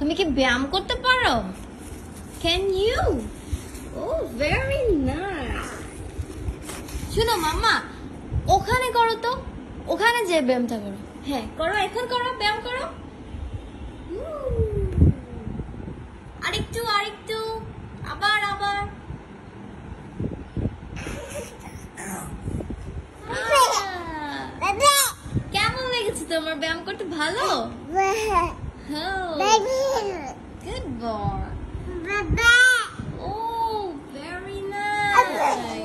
তুমি কি ব্যায়াম করতে পারো? Can you? Oh, very nice. শুনো মাম্মা, ওখানে করো তো, ওখানে যে ব্যায়ামটা করো। হ্যাঁ করো, এখন করো, ব্যায়াম করো। আরেকটু আরেকটু, আবার আবার। কেমন লেগেছে তোমার ব্যায়াম করতে? ভালো? Good boy. Oh, very nice.